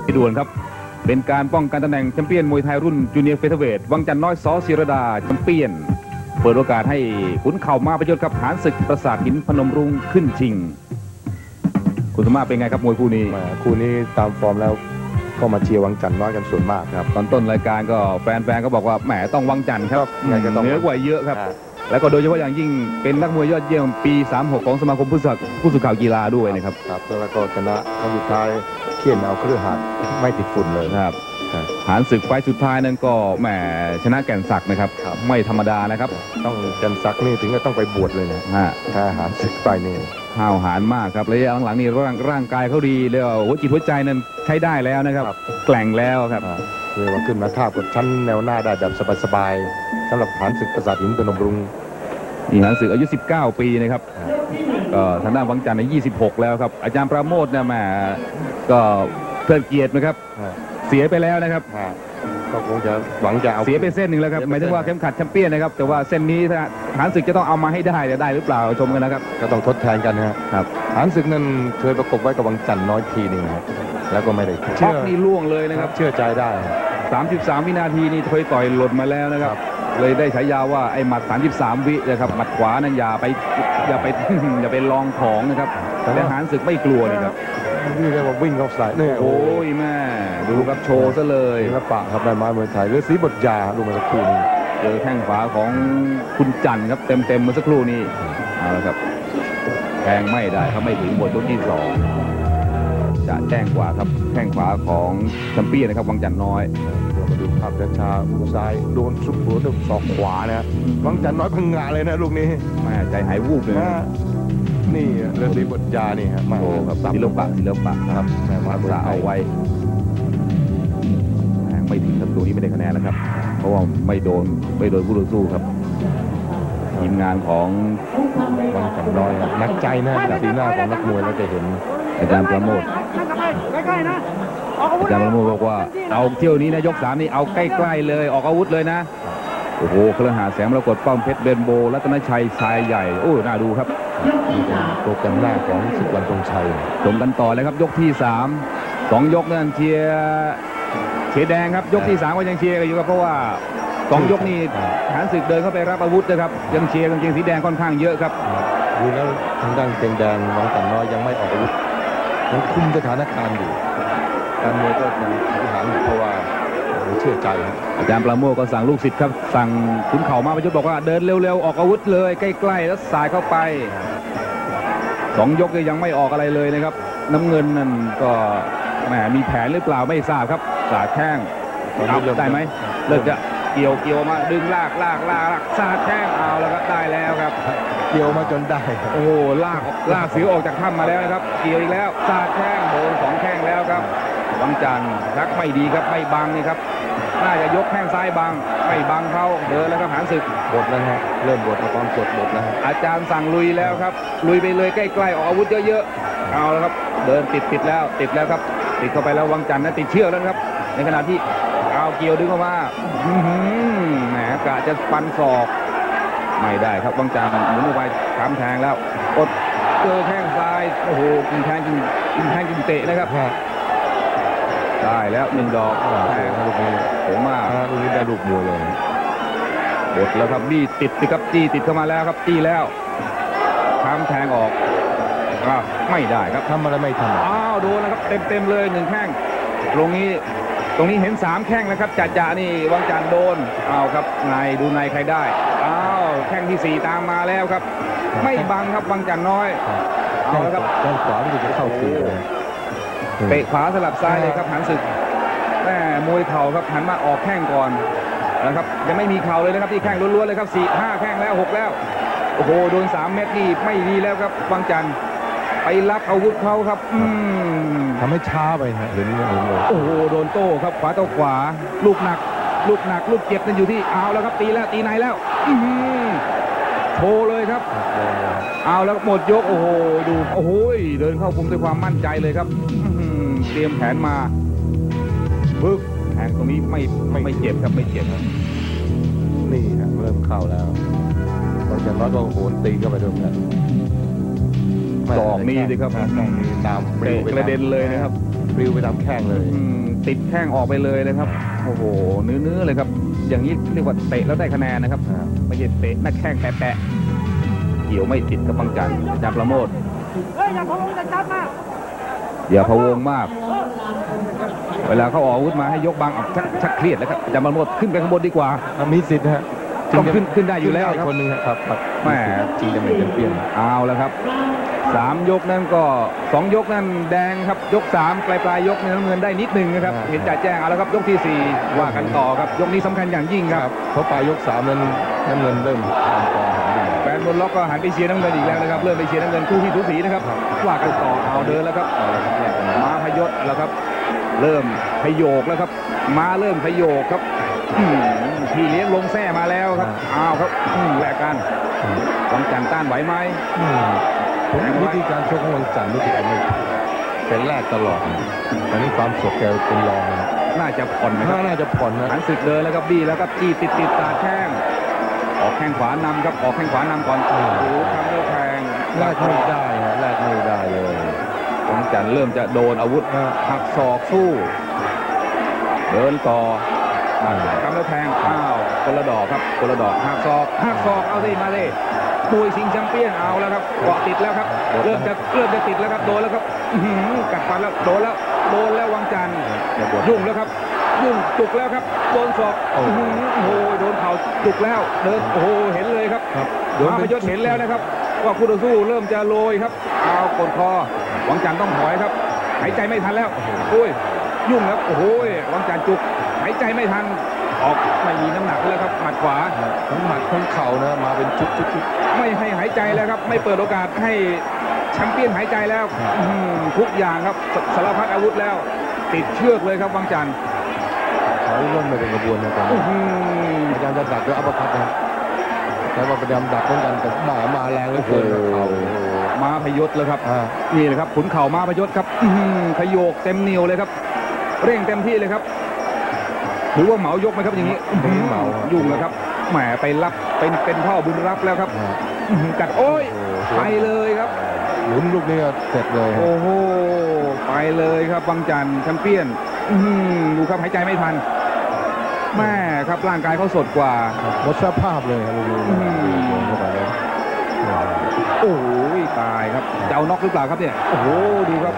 ด่วนครับเป็นการป้องกันตำแหน่งแชมเปี้ยนมวยไทยรุ่นจูเนียร์เฟเธอร์เวทวังจันทร์น้อย ส.ศิรดาแชมเปี้ยนเปิดโอกาสให้ขุนเข่ามาประยชน์กับหานศึกปราสาทหินพนมรุ้งขึ้นชิงคุณสมมาเป็นไงครับมวยคู่นี้คู่นี้ตามฟอร์มแล้วก็มาเชียร์วังจันทร์น้อยกันส่วนมากครับตอนต้นรายการก็แฟนๆก็บอกว่าแหมต้องวังจันทร์ครับเหนือกว่าเยอะครับแล้วก็โดยเฉพาะอย่างยิ่งเป็นนักมวยยอดเยี่ยมปี 36 ของสมาคมผู้สื่อข่าวกีฬาด้วยนะครับแล้วก็ชนะครั้งสุดท้ายเขี่ยนเอาเครือหัดไม่ติดฝุ่นเลยครับหานศึกไฟสุดท้ายนั้นก็แหมชนะแก่นศักดิ์นะครับไม่ธรรมดานะครับต้องแก่นศักดิ์นี่ถึงก็ต้องไปบวชเลยนะถ้าหานศึกไปนี่ห้าวหาญมากครับระยะหลังๆนี่ร่างกายเขาดีเลยหัวจิตหัวใจนั้นใช้ได้แล้วนะครับแกร่งแล้วครับเรียกว่าขึ้นมาทาบกับชั้นแนวหน้าได้แบบสบายๆสำหรับหานศึกปราสาทหินพนมรุ้งหานศึกอายุ19 ปีนะครับก็ทางด้านวังจันทร์ใน26แล้วครับอาจารย์ประโมทเนี่ยแหมก็เทิดเกียรตินะครับเสียไปแล้วนะครับก็คงจะหวังจะเอาเสียไปเส้นหนึ่งแล้วครับหมายถึงว่าเข้มขัดแชมเปี้ยนนะครับแต่ว่าเส้นนี้หานศึกจะต้องเอามาให้ได้จะได้หรือเปล่าชมกันนะครับก็ต้องทดแทนกันนะครับหานศึกนั้นเคยประกบไว้กับวังจันทร์น้อยทีหนึ่งครับแล้วก็ไม่ได้ช็อกนี่ล่วงเลยนะครับเชื่อใจได้ 33 วินาทีนี่เคยต่อยหล่นมาแล้วนะครับเลยได้ฉายาว่าไอ้หมัด33 วินะครับหมัดขวานั้นอย่าไปลองของนะครับแต่หานศึกไม่กลัวนะครับนี่เรียกว่าวิ่งเข้าใส่เนี่ยโอ้ยแม่ดูครับโชว์ซะเลยศิลปะครับได้ไม้มวยไทยเรือศรีบทยาดูมาสักครู่นี้เจอแข้งขวาของคุณจันทร์ครับเต็มเมื่อสักครู่นี้เอาละครับแทงไม่ได้ครับไม่ถึงหมดยกที่2จะแจ้งกว่าครับแข้งขวาของแชมเปี้ยนนะครับวังจันทร์น้อยมาดูภาพช้าๆมือซ้ายโดนซุปหัวด้วยศอกขวานะวังจันทร์น้อยพังงาเลยนะลูกนี้แม่ใจหายวูบเลยนี่เรือศรีบทยานี่ครับโอ้ครับศิลปะครับแม่มาสาเอาไว้ไม่ถึงครับตัวนี้ไม่ได้คะแนนแล้วครับเพราะว่าไม่โดนคู่ต่อสู้ครับทีมงานของวังจันทร์น้อยนักใจนะสีหน้าของนักมวยเราจะเห็นอาจารย์ประโมทอาจารย์ประโมทบอกว่าเอาเที่ยวนี้นะยก3นี่เอาใกล้ๆเลยออกอาวุธเลยนะโอ้โหเครือหาแสงมรกตป้อมเพชรเบนโบรัตนชัยชายใหญ่โอ้น่าดูครับนี่เป็นโปรแกรมแรกของศึกวันธงชัยชมกันต่อเลยครับยกที่2ยกนั่นเชียร์แดงครับยกที่3ก็ยังเชียร์กันอยู่ครับเพราะว่า2 ยกนี่หานศึกเดินเข้าไปรับอาวุธนะครับยังเชียร์กางเกงสีแดงค่อนข้างเยอะครับดูแล้วทางด้านเกงแดงวังจันทร์น้อยยังไม่ออกอาวุธยังคุมสถานการณ์อยู่การมวยก็ยังบริหารอยู่เพราะว่าเชื่อใจอาจารย์ประโมทก็สั่งลูกศิษย์ครับสั่งขุนเข่ามาประยุทธ์บอกว่าเดินเร็วๆออกอาวุธเลยใกล้ๆแล้วสายเข้าไป2 ยกยังไม่ออกอะไรเลยนะครับน้ำเงินนั่นก็แหมมีแผนหรือเปล่าไม่ทราบครับสาดแข้งได้ไหมเลิกจะเกี่ยวมาดึงลากสาดแข้งเอาแล้วก็ได้แล้วครับเกี่ยวมาจนได้โอ้โหลากเสือออกจากถ้ำมาแล้วนะครับเกี่ยวอีกแล้วสาดแข้งโดน2 แข้งแล้วครับวังจันทร์รักไม่ดีครับไม่บังนี่ครับน่าจะยกแข้งซ้ายบังไม่บังเขาเดินแล้วครับหานศึกบทแล้วฮะเริ่มบทมาความกดบทแล้วอาจารย์สั่งลุยแล้วครับลุยไปเลยใกล้ๆออกอาวุธเยอะๆเอาแล้วครับเดินติดแล้วครับติดเข้าไปแล้ววังจันทร์นั้นติดเชือกแล้วครับในขณะที่เอาเกี่ยวดึงออกมาแหมกะจะฟันศอกไม่ได้ครับวังจันทร์หมุนออกไปขามแทงแล้วกดเจอแข้งซ้ายโอ้โหกินแทงกินเตะนะครับได้แล้ว1 ดอกแทงลูกนี้ผมว่าลูกนี้ได้ลูกมวยเลยบดแล้วครับบี้ติดครับจี้ติดเข้ามาแล้วครับจี้แล้วข้ามแทงออกไม่ได้ครับทำอะไรไม่ทำโดนแล้วครับเต็มเลย1 แข้งตรงนี้เห็น3 แข้งนะครับจ่านี่วังจันทร์โดนครับดูในใครได้แข้งที่4ตามมาแล้วครับไม่บังครับวังจันทร์น้อยเอาแล้วครับแข้งขวาที่จะเข้าคืนเตะขวาสลับซ้ายเลยครับหานศึกแม่มวยเข่าครับหันมาออกแข้งก่อนนะครับยังไม่มีเข่าเลยนะครับที่แข้งล้วนๆเลยครับ4-5 แข้งแล้ว6แล้วโอ้โหโดน3 เม็ดนี่ไม่ดีแล้วครับวังจันทร์ไปรับอาวุธเขาครับทำให้ช้าไปเห็นเลยโอ้โหโดนโต้ครับขวาต่อขวาลูกหนักลูกเจ็บนั่นอยู่ที่เอาแล้วครับตีในแล้วโชว์เลยครับเอาแล้วหมดยกโอ้โหดูโอ้โหเดินเข้าคุมด้วยความมั่นใจเลยครับเตรียมแผนมาบึกแทงตรงนี้ไม่เจ็บครับไม่เจ็บครับนี่ครับเริ่มเข้าแล้วตอนจากนั้นก็โหนตีเข้าไปด้วยกันศอกนี่สิครับตามเตะกระเด็นเลยนะครับคปลิวไปตามแข้งเลยติดแข้งออกไปเลยเลยครับโอ้โหเนื้อเลยครับอย่างนี้เรียกว่าเตะแล้วได้คะแนนนะครับไม่ใช่เตะหน้าแข้งแปะเกี่ยวไม่ติดกับบางจันอาจารย์ประโมทอย่าพะวงมากเวลาเขาออกอาวุธมาให้ยกบางชักเครียดแล้วครับอาจารย์ประโมทขึ้นไปข้างบนดีกว่ามีสิทธิ์ฮะต้องขึ้นได้อยู่แล้วครับคนหนึ่งครับแม่จริงจะเป็นแชมเปี้ยนเอาแล้วครับ3 ยกนั้นก็2 ยกนั้นแดงครับยก3ปลายยกน้ำเงินได้นิดนึงนะครับเห็นจ่าแจ้งเอาแล้วครับยกที่4ว่ากันต่อครับยกนี้สำคัญอย่างยิ่งครับเพราะปลายยก3นั้นน้ำเงินเริ่มแฟนบนล็อกก็หันไปเชียร์น้ำเงินอีกแล้วนะครับเริ่มไปเชียร์น้ำเงินคู่ที่สูสีนะครับว่ากันต่อเอาเดินแล้วครับมาพยศแล้วครับเริ่มพยโยกแล้วครับมาเริ่มพยโยกครับพี่เลี้ยงลงแท้มาแล้วครับอ้าวครับแลกกันวังจันทร์ต้านไหวไหมวิธีการชกของวังจันทร์รู้สึกไม่เป็นแรกตลอดตอนนี้ความสดแกเป็นรองน่าจะผ่อนนะครับน่าจะผ่อนนะหันศึกเลยแล้วครับบี้แล้วครับจี้ติดตาแข้งออกแข้งขวานำครับออกแข้งขวานำก่อนโอ้โหทำด้วยแทงแรกไม่ได้แรกไม่ได้เลยวังจันทร์เริ่มจะโดนอาวุธหักศอกสู้เดินต่อทำแล้วแทงอ้าวคนละดอกครับคนละดอกหักศอกเอาสิมาเลยมวยชิงแชมเปี้ยนเอาแล้วครับเกาะติดแล้วครับเริ่มจะติดแล้วครับโดนแล้วครับกัดฟันแล้วโดนแล้ววังจันทร์ยุ่งแล้วครับยุ่งจุกแล้วครับโดนศอกโอ้โหโดนเข่าจุกแล้วเดินโอ้โหเห็นเลยครับมาพยศเห็นแล้วนะครับว่าคู่ต่อสู้เริ่มจะโรยครับเอากดคอวังจันทร์ต้องถอยครับหายใจไม่ทันแล้วโอ้ยยุ่งครับโอ้โหวังจันทร์จุกหายใจไม่ทันออกไม่มีน้ำหนักแล้วครับหมัดขวาทั้งหมัดทั้งเข่านะมาเป็นชุดไม่ให้หายใจแล้วครับไม่เปิดโอกาสให้แชมเปี้ยนหายใจแล้วทุกอย่างครับสารพัดอาวุธแล้วติดเชือกเลยครับวังจันทร์เขาล่นมาเป็นกระบวนนะครับพยายามจะดักด้วยอัปเปอร์คัตนะแต่ว่าพยายามดักเหมือนกันแต่มาแรงเหลือเกินเขามาพยศแล้วครับนี่เลยครับขุนเข่ามาพยศครับขยโยกเต็มเหนียวเลยครับเร่งเต็มที่เลยครับถือว่าเหมายกไหมครับอย่างนี้เหมายุ่งแล้วครับแหมไปรับเป็นพ่อบุญรับแล้วครับกัดโอ้ยไปเลยครับหลุมลูกนี้เสร็จเลยโอ้โหไปเลยครับวังจันทร์แชมเปี้ยนดูครับหายใจไม่ทันแม่ครับร่างกายเขาสดกว่าหมดสภาพเลยครับลูกโอ้ยตายครับจะเอาน็อกหรือเปล่าครับเนี่ยโอ้โหดูครับ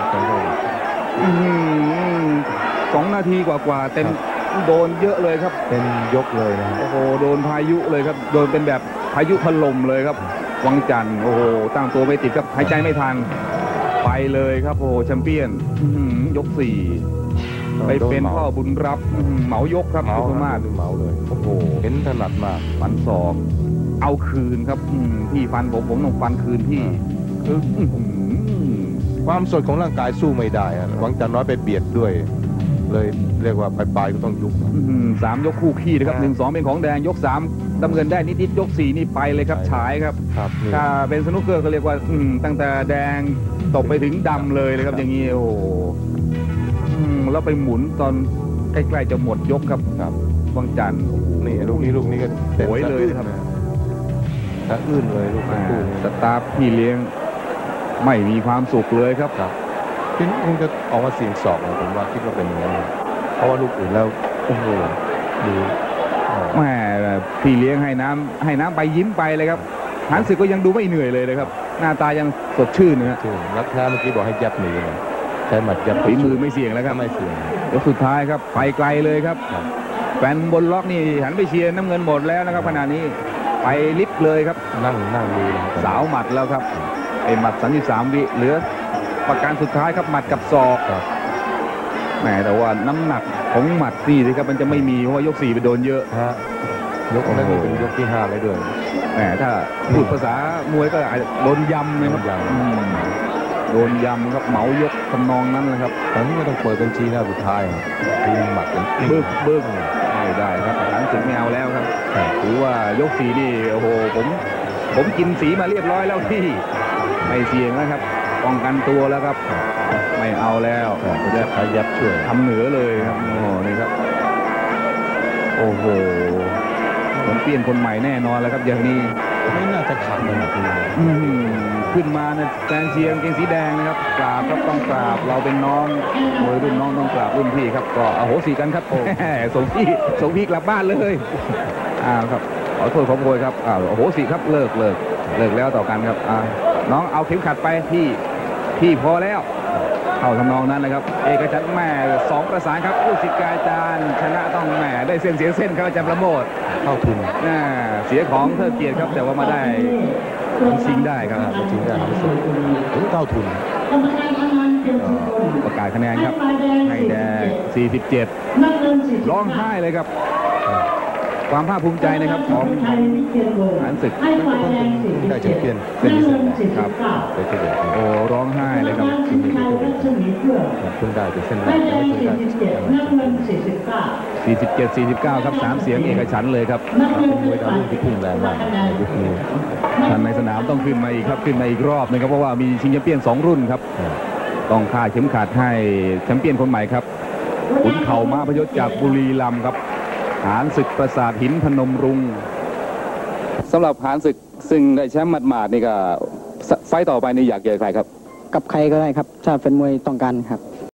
2 นาทีกว่าเต็มโดนเยอะเลยครับเป็นยกเลยนะโอ้โหโดนพายุเลยครับโดนเป็นแบบพายุถล่มเลยครับวังจันทร์โอ้โหตั้งตัวไม่ติดครับหายใจไม่ทันไปเลยครับโอ้แชมเปี้ยนยก4ไปเป็นพ่อบุญรับเหมายกครับเหมาเลยโอ้โหเห็นถนัดมากฟันศอกเอาคืนครับพี่ฟันผมต้องฟันคืนพี่คือความสดของร่างกายสู้ไม่ได้วังจันทร์น้อยไปเบียดด้วยเลยเรียกว่าปลายก็ต้องยุบ 3 ยกคู่ขี้นะครับ1-2เป็นของแดงยก3น้ำเงินได้นิดยก4นี่ไปเลยครับฉายครับถ้าเป็นสนุกเกอร์ก็เรียกว่าตั้งแต่แดงตกไปถึงดำเลยครับอย่างนี้โอ้แล้วไปหมุนตอนใกล้ๆจะหมดยกครับวังจันทร์นี่ลูกนี้ก็โวยเลยครับสะอื้นเลยลูกคู่สตาร์พี่เลี้ยงไม่มีความสุขเลยครับพี่คงจะออกมาเสี่ยงสอบผมว่าคิดว่าเป็นอย่างนั้นเพราะว่าลูกอื่นแล้วโอ้โหดูแม่พี่เลี้ยงให้น้ำไปยิ้มไปเลยครับหันศึกก็ยังดูไม่เหนื่อยเลยนะครับหน้าตายังสดชื่นนะรักแท้เมื่อกี้บอกให้ยับหนีเลยใช้หมัดยับฝีมือไม่เสี่ยงแล้วครับไม่เสี่ยงแล้วสุดท้ายครับไปไกลเลยครับแฟนบนล็อกนี่หันไปเชียร์น้ำเงินหมดแล้วนะครับขณะนี้ไปลิฟต์เลยครับนั่งดูสาวหมัดแล้วครับไอ้หมัด33 วิเหลือประการสุดท้ายครับหมัดกับศอกแหมแต่ว่าน้ำหนักของหมัดนี่สิครับมันจะไม่มีเพราะว่ายก4ไปโดนเยอะยกนั้นเป็นยกที่5เลยด้วยแหมถ้าพูดภาษามวยก็อาจจะโดนยำนะครับโดนยำครับเหมายกทำนองนั้นนะครับตอนนี้ก็ต้องเปิดบัญชีหน้าสุดท้ายทีมหมัดเป็นบึ้งไม่ได้ครับหลังศึกไม่เอาแล้วครับถือว่ายก4นี่โอ้โหผมกินสีมาเรียบร้อยแล้วที่ไม่เสี่ยงนะครับป้องกันตัวแล้วครับไม่เอาแล้วจะขยับช่วยทำเหนือเลยครับโอ้โหนี่ครับโอ้โหผมเปลี่ยนคนใหม่แน่นอนแล้วครับอย่างนี้ไม่น่าจะขาดขนาดนี้เลยขึ้นมาเนี่ยแฟนเชียร์กางเกงสีแดงนะครับกราบครับต้องกราบเราเป็นน้องมวยรุ่นน้องต้องกราบรุ่นพี่ครับก็อโหสิกันครับส่งพี่กลับบ้านเลยครับขอโทษขอโพยครับโอโหสิครับเลิกแล้วต่อกันครับน้องเอาเข็มขัดไปพี่พอแล้วเข้าทำนองนั้นนะครับเอกชันท์แม่2 ประสานครับลูกศิษย์อาจารย์ชนะต้องแม่ได้เส้นเสียเส้นครับอาจารย์ประโมทเข้าทุนเสียของเทิดเกียรติครับแต่ว่ามาได้ชิงได้ครับชิงได้รู้สึกถึงเข้าทุนประกาศคะแนนครับให้แดง47ร้องไห้เลยครับความภาคภูมิใจนะครับของหานศึกได้แชมเปี้ยนเส้นนี้เส้นแรกครับไปเฉลี่ยโอ้ร้องไห้เลยครับเพิ่งได้เป็นเส้นแรกยังไม่เคยได้ 47-49ครับ3 เสียงเอกฉันท์เลยครับเป็นมวยดาวรุ่งที่พุ่งแรงมากในยุคนี้ท่านในสนามต้องขึ้นมาอีกครับขึ้นมาอีกรอบนึงครับเพราะว่ามีชิงแชมเปี้ยน2 รุ่นครับต้องคาดเข็มขัดให้แชมเปี้ยนคนใหม่ครับขุนเข่าม้าพยศจากบุรีรัมย์ครับหานศึกปราสาทหินพนมรุ้งสำหรับหานศึกซึ่งได้แชมป์หมาดๆนี่ก็ไฟต่อไปนี่อยากเจอใครครับกับใครก็ได้ครับถ้าเป็นมวยต้องการครับ